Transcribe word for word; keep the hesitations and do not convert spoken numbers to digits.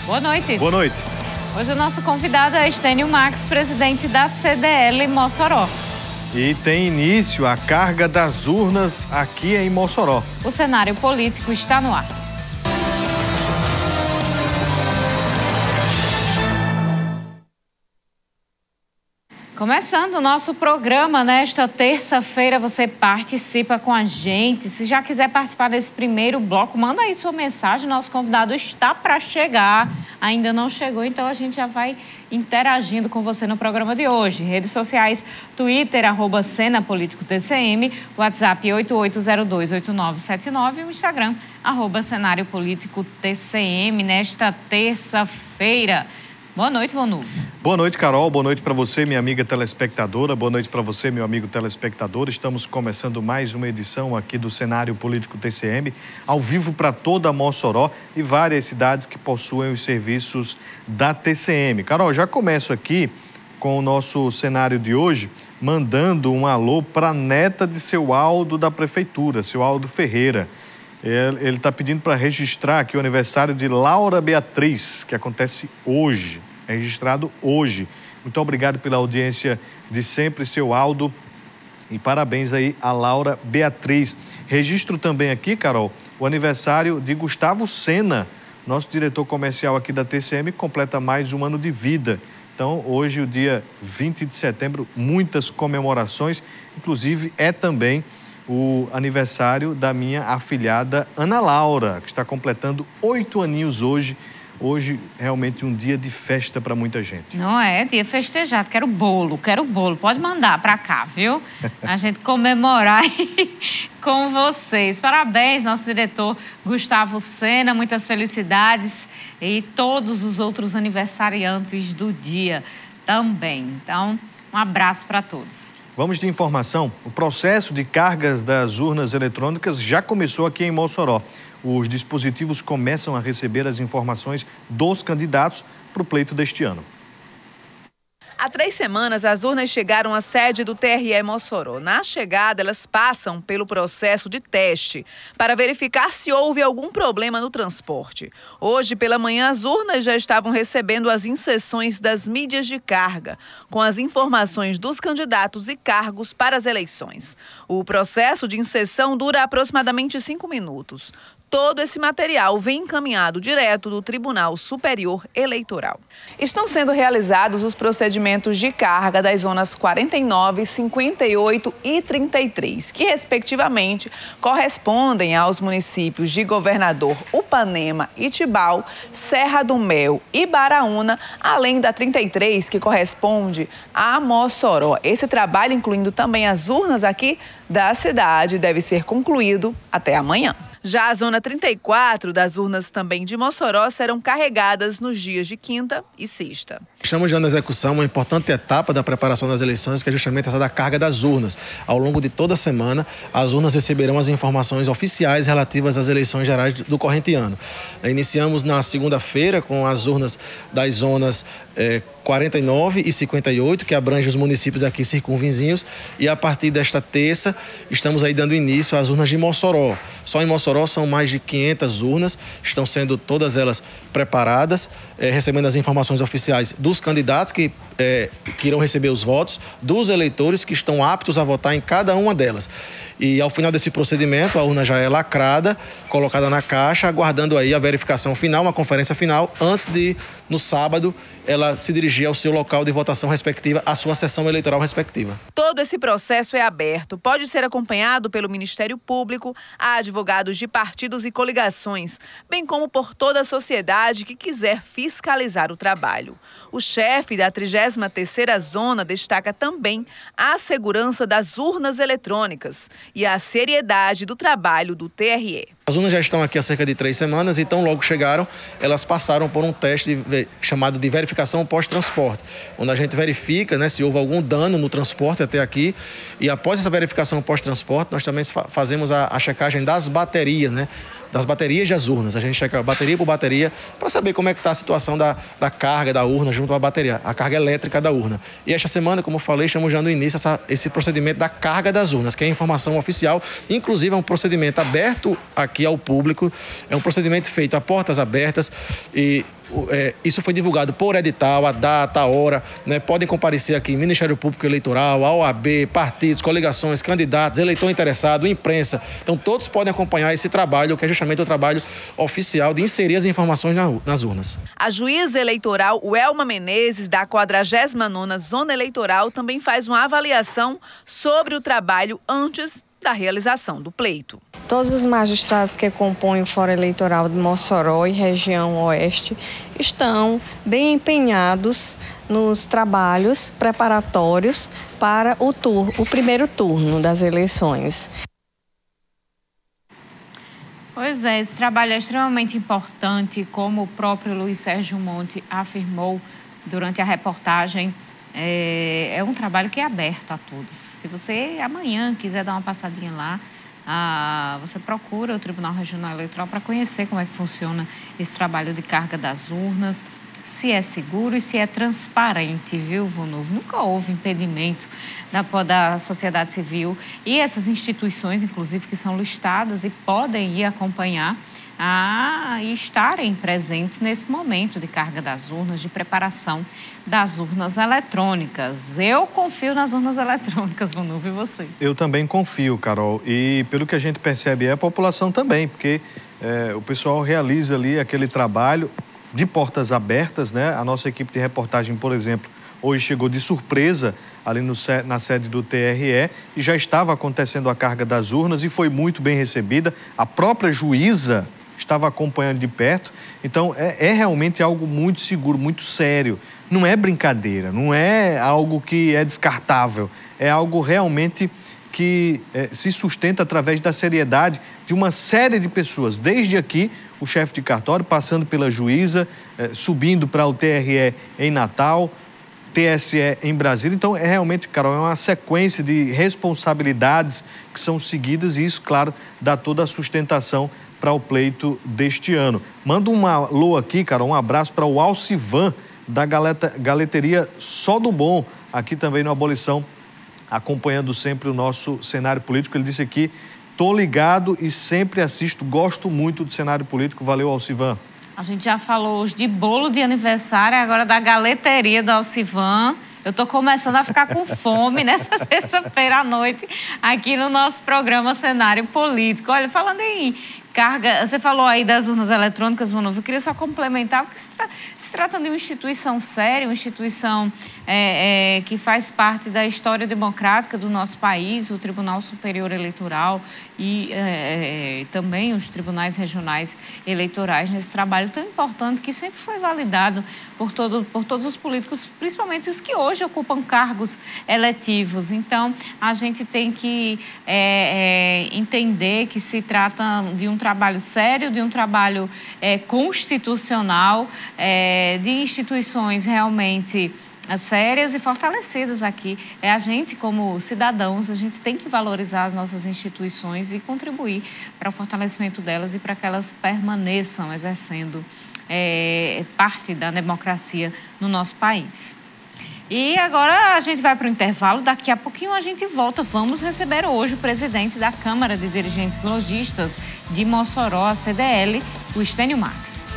Boa noite. Boa noite. Hoje o nosso convidado é Estênio Max, presidente da C D L Mossoró. E tem início a carga das urnas aqui em Mossoró. O cenário político está no ar. Começando o nosso programa nesta terça-feira, você participa com a gente. Se já quiser participar desse primeiro bloco, manda aí sua mensagem. Nosso convidado está para chegar, ainda não chegou, então a gente já vai interagindo com você no programa de hoje. Redes sociais, Twitter, arroba Cena Político T C M, WhatsApp oito oito zero dois oito nove sete nove e o Instagram, arroba Cenário Político T C M, nesta terça-feira. Boa noite, Vonulvio. Boa noite, Carol. Boa noite para você, minha amiga telespectadora. Boa noite para você, meu amigo telespectador. Estamos começando mais uma edição aqui do Cenário Político T C M, ao vivo para toda a Mossoró e várias cidades que possuem os serviços da T C M. Carol, já começo aqui com o nosso cenário de hoje, mandando um alô para a neta de seu Aldo da Prefeitura, seu Aldo Ferreira. Ele está pedindo para registrar aqui o aniversário de Laura Beatriz, que acontece hoje, é registrado hoje. Muito obrigado pela audiência de sempre, seu Aldo, e parabéns aí a Laura Beatriz. Registro também aqui, Carol, o aniversário de Gustavo Sena, nosso diretor comercial aqui da T C M, completa mais um ano de vida. Então, hoje, o dia vinte de setembro, muitas comemorações, inclusive é também o aniversário da minha afilhada Ana Laura, que está completando oito aninhos hoje. Hoje, realmente, um dia de festa para muita gente. Não é? Dia festejado. Quero bolo, quero bolo. Pode mandar para cá, viu? A gente comemorar com vocês. Parabéns, nosso diretor Gustavo Sena. Muitas felicidades. E todos os outros aniversariantes do dia também. Então, um abraço para todos. Vamos de informação. O processo de cargas das urnas eletrônicas já começou aqui em Mossoró. Os dispositivos começam a receber as informações dos candidatos para o pleito deste ano. Há três semanas, as urnas chegaram à sede do T R E Mossoró. Na chegada, elas passam pelo processo de teste para verificar se houve algum problema no transporte. Hoje, pela manhã, as urnas já estavam recebendo as inserções das mídias de carga, com as informações dos candidatos e cargos para as eleições. O processo de inserção dura aproximadamente cinco minutos. Todo esse material vem encaminhado direto do Tribunal Superior Eleitoral. Estão sendo realizados os procedimentos de carga das zonas quarenta e nove, cinquenta e oito e trinta e três, que respectivamente correspondem aos municípios de Governador Upanema, Itibau, Serra do Mel e Baraúna, além da trinta e três, que corresponde a Mossoró. Esse trabalho, incluindo também as urnas aqui da cidade, deve ser concluído até amanhã. Já a zona trinta e quatro das urnas também de Mossoró serão carregadas nos dias de quinta e sexta. Estamos já na execução uma importante etapa da preparação das eleições, que é justamente essa da carga das urnas. Ao longo de toda a semana, as urnas receberão as informações oficiais relativas às eleições gerais do corrente ano. Iniciamos na segunda-feira com as urnas das zonas eh, quarenta e nove e cinquenta e oito, que abrangem os municípios aqui circunvizinhos, e a partir desta terça estamos aí dando início às urnas de Mossoró. Só em Mossoró são mais de quinhentas urnas, estão sendo todas elas preparadas, eh, recebendo as informações oficiais dos candidatos que, eh, que irão receber os votos, dos eleitores que estão aptos a votar em cada uma delas. E ao final desse procedimento, a urna já é lacrada, colocada na caixa, aguardando aí a verificação final, uma conferência final, antes de, no sábado, ela se dirigir ao seu local de votação respectiva, à sua sessão eleitoral respectiva. Todo esse processo é aberto, pode ser acompanhado pelo Ministério Público, a advogados de partidos e coligações, bem como por toda a sociedade que quiser fiscalizar o trabalho. O chefe da trigésima terceira Zona destaca também a segurança das urnas eletrônicas e a seriedade do trabalho do T R E. As urnas já estão aqui há cerca de três semanas e tão logo chegaram, elas passaram por um teste de, chamado de verificação pós-transporte, onde a gente verifica, né, se houve algum dano no transporte até aqui, e após essa verificação pós-transporte, nós também fazemos a, a checagem das baterias, né, das baterias das urnas. A gente checa bateria por bateria para saber como é que está a situação da, da carga da urna junto à bateria, a carga elétrica da urna. E esta semana, como eu falei, estamos dando início a essa, esse procedimento da carga das urnas, que é informação oficial, inclusive é um procedimento aberto aqui ao público, é um procedimento feito a portas abertas e É, isso foi divulgado por edital, a data, a hora, né? Podem comparecer aqui Ministério Público Eleitoral, a O A B, partidos, coligações, candidatos, eleitor interessado, imprensa. Então todos podem acompanhar esse trabalho, que é justamente o trabalho oficial de inserir as informações na, nas urnas. A juíza eleitoral Welma Menezes, da quadragésima nona Zona Eleitoral, também faz uma avaliação sobre o trabalho antes da realização do pleito. Todos os magistrados que compõem o Fórum Eleitoral de Mossoró e região oeste estão bem empenhados nos trabalhos preparatórios para o, tur- o primeiro turno das eleições. Pois é, esse trabalho é extremamente importante, como o próprio Luiz Sérgio Monte afirmou durante a reportagem. É, é um trabalho que é aberto a todos. Se você amanhã quiser dar uma passadinha lá, ah, você procura o Tribunal Regional Eleitoral para conhecer como é que funciona esse trabalho de carga das urnas, se é seguro e se é transparente, viu, Vonuvo? Nunca houve impedimento da, da sociedade civil e essas instituições, inclusive, que são listadas e podem ir acompanhar a estarem presentes nesse momento de carga das urnas, de preparação das urnas eletrônicas. Eu confio nas urnas eletrônicas, Vonuvo, e você? Eu também confio, Carol, e pelo que a gente percebe é a população também, porque é, o pessoal realiza ali aquele trabalho de portas abertas, né? A nossa equipe de reportagem, por exemplo, hoje chegou de surpresa ali no, na sede do T R E e já estava acontecendo a carga das urnas e foi muito bem recebida. A própria juíza estava acompanhando de perto. Então, é, é realmente algo muito seguro, muito sério. Não é brincadeira, não é algo que é descartável. É algo realmente que é, se sustenta através da seriedade de uma série de pessoas. Desde aqui, o chefe de cartório, passando pela juíza, é, subindo para o T R E em Natal, T S E em Brasília. Então, é realmente, Carol, é uma sequência de responsabilidades que são seguidas e isso, claro, dá toda a sustentação para o pleito deste ano. Manda um alô aqui, Carol, um abraço para o Alcivan, da galeta, Galeteria Só do Bom, aqui também no Abolição, acompanhando sempre o nosso cenário político. Ele disse aqui, tô ligado e sempre assisto, gosto muito do cenário político. Valeu, Alcivan. A gente já falou hoje de bolo de aniversário, agora da galeteria do Alcivan. Eu estou começando a ficar com fome nessa terça-feira à noite aqui no nosso programa Cenário Político. Olha, falando em carga, você falou aí das urnas eletrônicas, Vonuvo, eu queria só complementar, porque se, tra se trata de uma instituição séria, uma instituição é, é, que faz parte da história democrática do nosso país, o Tribunal Superior Eleitoral e é, é, também os tribunais regionais eleitorais nesse trabalho tão importante que sempre foi validado por, todo, por todos os políticos, principalmente os que hoje ocupam cargos eletivos. Então, a gente tem que é, é, entender que se trata de um trabalho sério, de um trabalho é, constitucional, é, de instituições realmente sérias e fortalecidas aqui. É a gente, como cidadãos, a gente tem que valorizar as nossas instituições e contribuir para o fortalecimento delas e para que elas permaneçam exercendo é, parte da democracia no nosso país. E agora a gente vai para o intervalo, daqui a pouquinho a gente volta. Vamos receber hoje o presidente da Câmara de Dirigentes Lojistas de Mossoró, a C D L, o Estênio Marques.